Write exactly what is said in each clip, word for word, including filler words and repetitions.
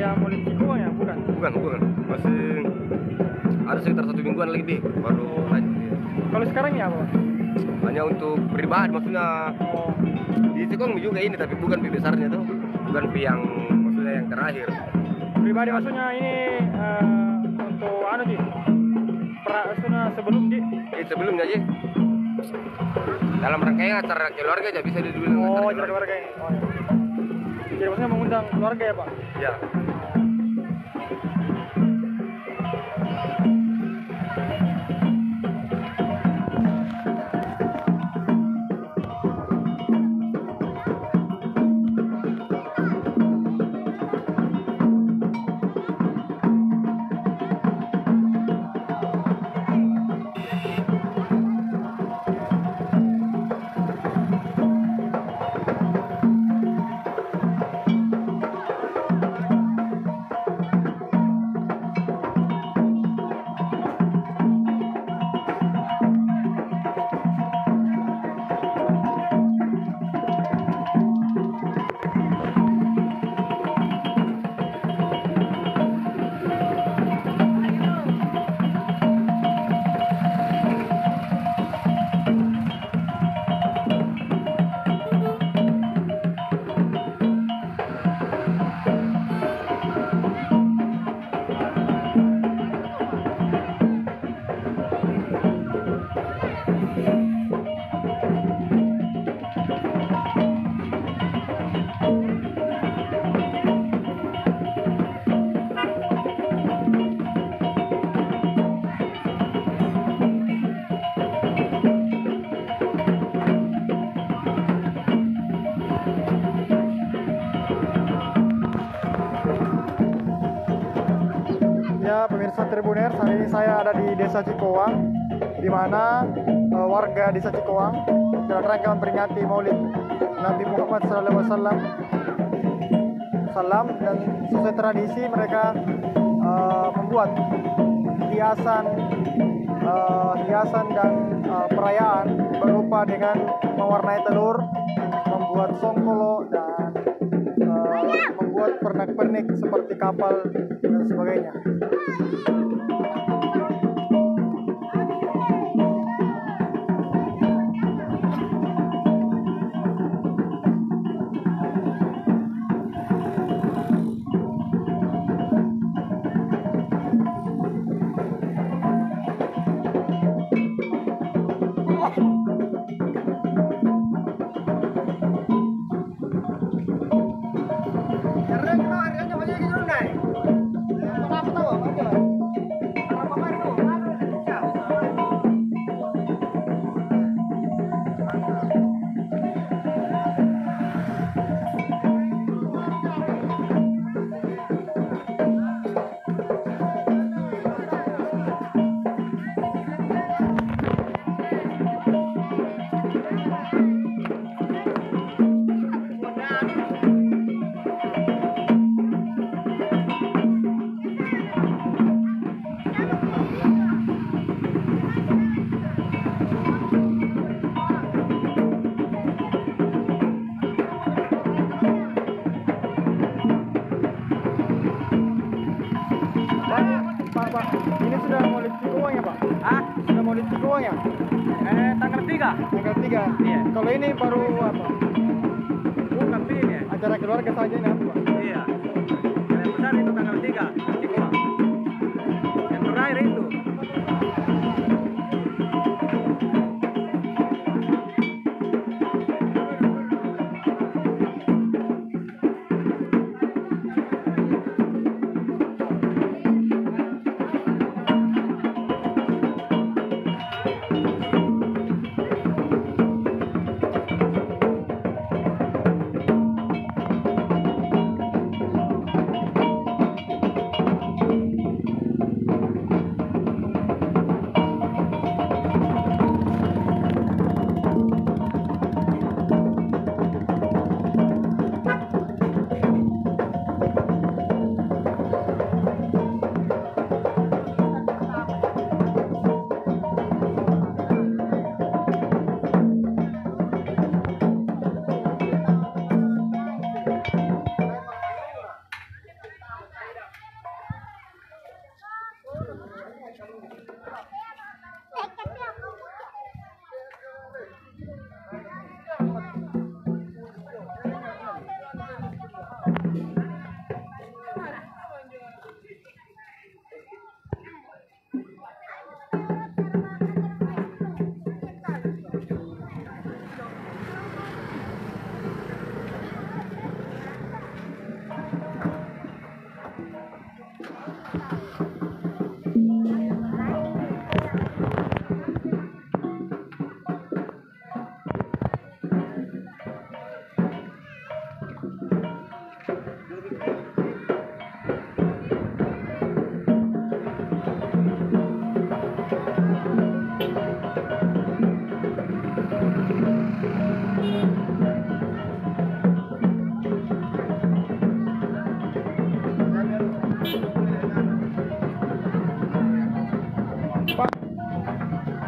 sudah mulai Cikuang ya? Bukan? Bukan, bukan. Masih ada sekitar satu mingguan lagi deh baru lanjut. Kalau sekarang ya apa? Hanya untuk pribadi maksudnya. Oh. Di Cikuang juga ini tapi bukan pi besarnya tuh. Bukan pi yang maksudnya yang terakhir. Pribadi maksudnya ini uh, untuk anu Ji? Pra, sebelum Ji? Eh, sebelumnya aja. Dalam rangkaian acara keluarga aja bisa dibilang. Oh, acara keluarga ini. Oh, ya. Jadi maksudnya mengundang keluarga ya Pak? Ya. Ya pemirsa Tribuners, hari ini saya ada di Desa Cikuang, di mana uh, warga Desa Cikuang dalam rangka memperingati Maulid Nabi Muhammad shallallahu alaihi wasallam salam dan sesuai tradisi mereka uh, membuat hiasan uh, hiasan dan uh, perayaan berupa dengan mewarnai telur, membuat songkolo dan uh, membuat pernak-pernik seperti kapal dan sebagainya. Pak, ini sudah Maulid Cikuang ya Pak? Ah? Sudah Maulid Cikuang ya? Eh, tanggal tiga. Tanggal tiga? Iya. Kalau ini baru apa? Bukan ini. Acara keluarga saja ini apa Pak? Iya. Yang besar itu tanggal tiga, Cikuang. Yang terakhir itu.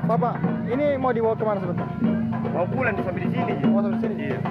Bapak, ini mau dibawa kemana sebentar? Mau pulang sampai di sini. Mau sampai sini? Iya.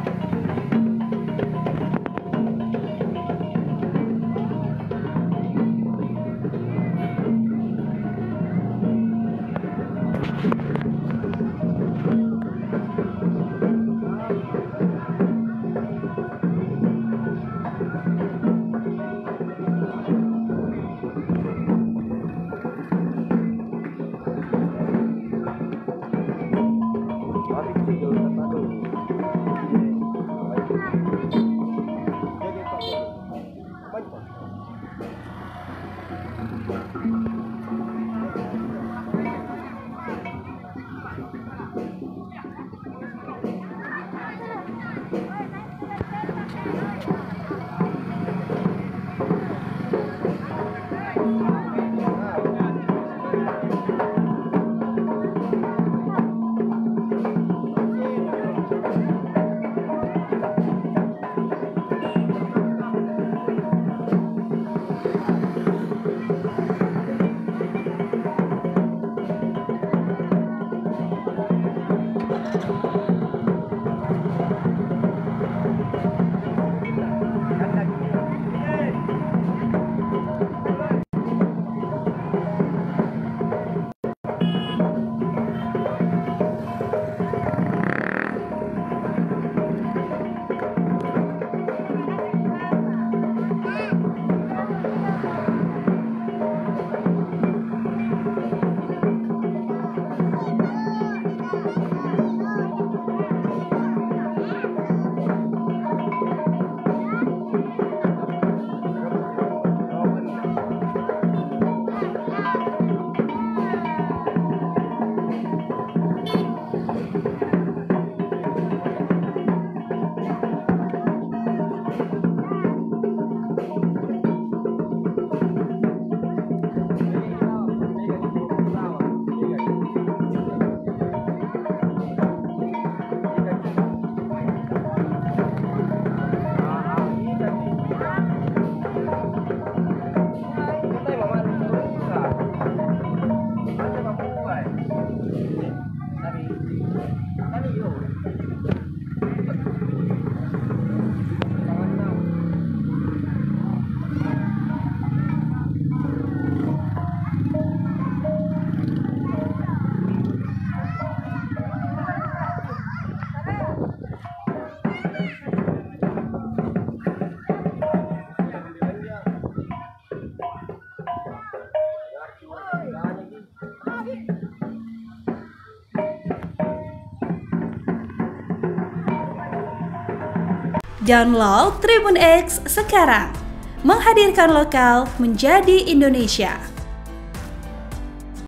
Download Tribun X sekarang, menghadirkan lokal menjadi Indonesia.